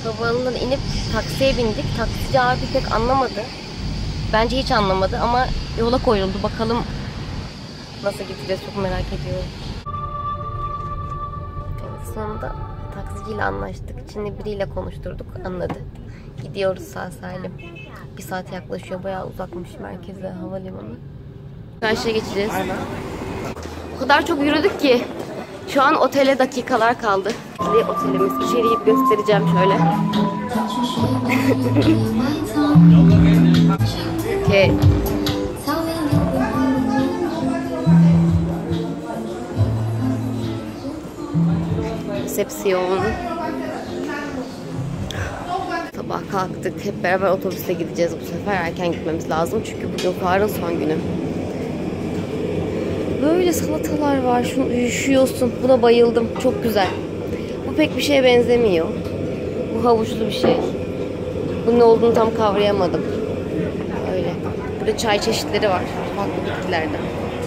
Havaalanından inip taksiye bindik. Taksici abi pek anlamadı. Bence hiç anlamadı ama yola koyuldu. Bakalım nasıl gideceğiz, çok merak ediyorum. Evet, sonunda taksiciyle anlaştık. Çinli biriyle konuşturduk, anladı. Gidiyoruz sağ salim. 1 saat yaklaşıyor, bayağı uzakmış merkeze, havalimanı. Karşıya geçeceğiz. Aynen. O kadar çok yürüdük ki şu an otele dakikalar kaldı. Şimdi otelimiz, içeriği göstereceğim şöyle. Okay. Resepsiyon. Sabah kalktık. Hep beraber otobüste gideceğiz bu sefer. Erken gitmemiz lazım çünkü bugün fuarın son günü. Böyle salatalar var. Şunu üşüyorsun. Buna bayıldım. Çok güzel. Bu pek bir şeye benzemiyor. Bu havuçlu bir şey. Bunun ne olduğunu tam kavrayamadım. Öyle. Burada çay çeşitleri var. Farklı bitkilerden.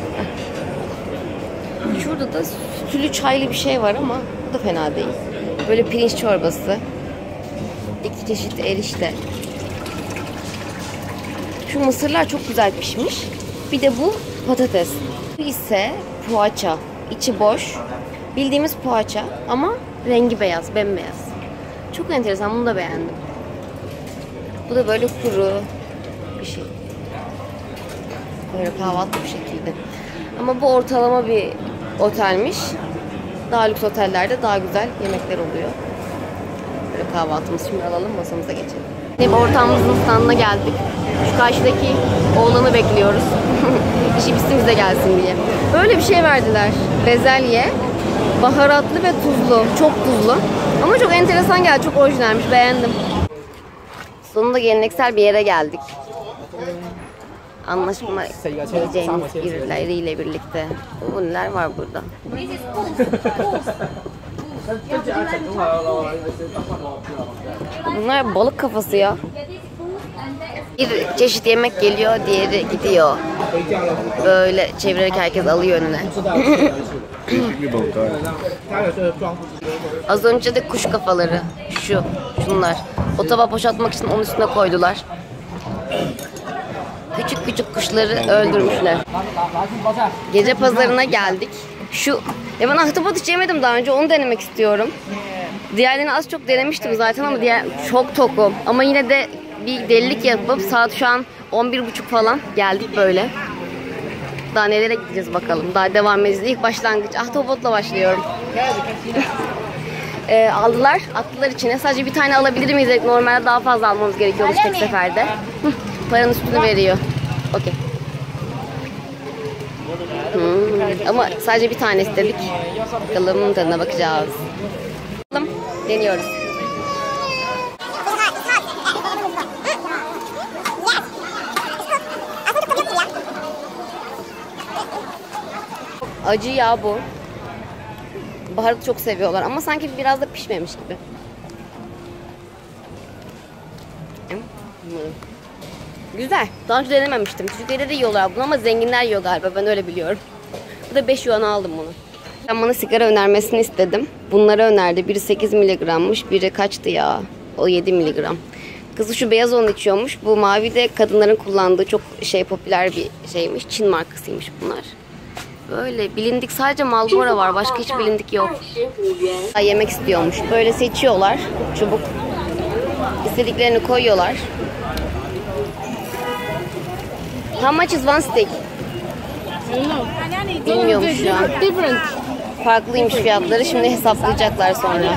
Şurada da sütlü çaylı bir şey var ama bu da fena değil. Böyle pirinç çorbası. 2 çeşit erişte. Şu mısırlar çok güzel pişmiş. Bir de bu patates. Bu ise poğaça. İçi boş. Bildiğimiz poğaça ama rengi beyaz, bembeyaz. Çok enteresan, bunu da beğendim. Bu da böyle kuru bir şey. Böyle kahvaltı bir şekilde. Ama bu ortalama bir otelmiş. Daha lüks otellerde daha güzel yemekler oluyor. Böyle kahvaltımızı şimdi alalım, masamıza geçelim. Şimdi ortağımızın standına geldik. Şu karşıdaki oğlanı bekliyoruz. İşi bitsin bize gelsin diye. Böyle bir şey verdiler. Bezelye. Baharatlı ve tuzlu. Çok tuzlu. Ama çok enteresan geldi. Çok orijinalmiş. Beğendim. Sonunda geleneksel bir yere geldik. Anlaşma edeceğimiz birileriyle birlikte. Bu neler var burada? Bunlar balık kafası ya. Bir çeşit yemek geliyor, diğeri gidiyor. Böyle çevirerek herkes alıyor önüne. Az önce de kuş kafaları. Şunlar. O tabağı boşaltmak için onun üstüne koydular. Küçük küçük kuşları öldürmüşler. Gece pazarına geldik. Ben ahtapot hiç yemedim daha önce, onu denemek istiyorum. Diğerlerini az çok denemiştim zaten ama çok tokum. Ama yine de bir delilik yapıp saat şu an 11:30 falan geldik böyle. Daha nelere gideceğiz bakalım. Daha devam edeceğiz. İlk başlangıç ahtapotla başlıyorum. Attılar içine. Sadece bir tane alabilir miyiz? Normalde daha fazla almamız gerekiyormuş tek seferde. Paranın üstünü veriyor. Okey. Ama sadece bir tane istedik. Bakalım tadına bakacağız. Bakalım. Deniyoruz. Acı ya bu. Baharatı çok seviyorlar ama sanki biraz da pişmemiş gibi. Güzel. Daha önce denememiştim. Türkiye'de de yiyorlar bunu ama zenginler yiyor galiba. Ben öyle biliyorum. Bu da 5 yuana aldım bunu. Ben bana sigara önermesini istedim. Bunları önerdi. Biri 8 miligrammış. Biri kaçtı ya? O 7 miligram. Kızı şu beyaz onu içiyormuş. Bu mavi de kadınların kullandığı çok popüler bir şeymiş. Çin markasıymış bunlar. Böyle bilindik sadece Marlboro var. Başka hiç bilindik yok. Yemek istiyormuş. Böyle seçiyorlar. Çubuk. İstediklerini koyuyorlar. How much is one steak? Bilmiyorum şu an. Farklıymış fiyatları. Şimdi hesaplayacaklar sonra.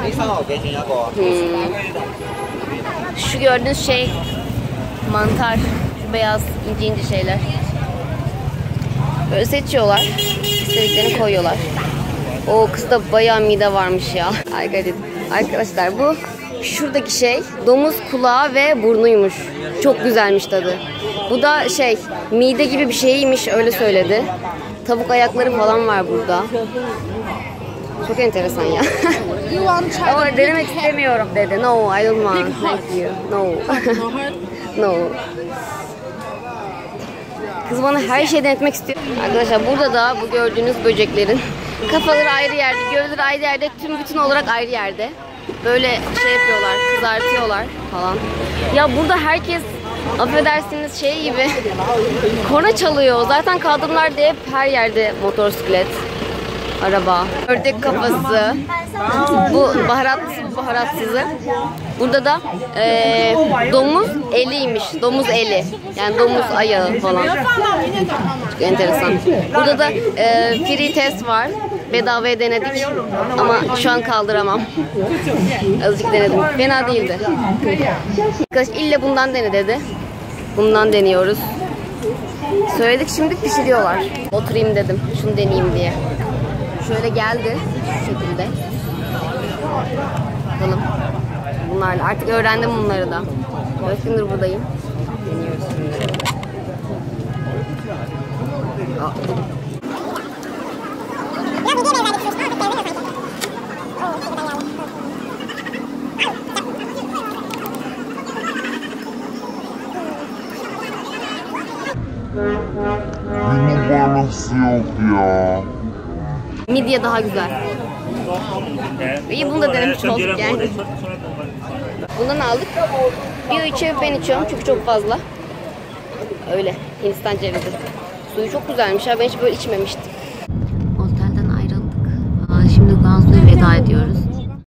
Şu gördüğünüz şey mantar. Şu beyaz ince ince şeyler. Böyle seçiyorlar. İstediklerini koyuyorlar. O kızda bayağı mide varmış ya. Arkadaşlar bu şuradaki şey domuz kulağı ve burnuymuş. Çok güzelmiş tadı. Bu da mide gibi bir şeymiş, öyle söyledi. Tavuk ayakları falan var burada. Çok enteresan ya. Ama denemek istemiyorum dedi. No, I don't want. Thank you. No. No. Kız bana her şeyi denetmek istiyor. Arkadaşlar burada da bu gördüğünüz böceklerin kafaları ayrı yerde, gövdeleri ayrı yerde, bütün olarak ayrı yerde. böyle şey yapıyorlar, kızartıyorlar falan. Ya burada herkes affedersiniz şey gibi korna çalıyor. Zaten kadınlar da hep her yerde motosiklet, araba, ördek kafası. Bu baharatlısı, bu baharatsızı. Burada da domuz eliymiş. Domuz eli. Yani domuz ayağı falan. Çok enteresan. Burada da free test var. Bedavaya denedik. Ama şu an kaldıramam. Azıcık denedim. Fena değildi. Arkadaş illa bundan dene dedi. Bundan deniyoruz. Söyledik, şimdi pişiriyorlar. Oturayım dedim. Şunu deneyeyim diye. Şöyle geldi. Şu şekilde. Bakalım. Bunlarla. Artık öğrendim bunları da. 4 gündür buradayım. Deniyoruz şimdi. Numarası yok ya. Midye daha güzel. İyi, bunu da denemiş olduk yani. Bundan aldık. Bir içiyor, ben içiyorum çünkü çok fazla. Öyle. Hindistan cevizi. Suyu çok güzelmiş ya. Ben hiç böyle içmemiştim. Otelden ayrıldık. Şimdi Gansu'ya veda ediyoruz.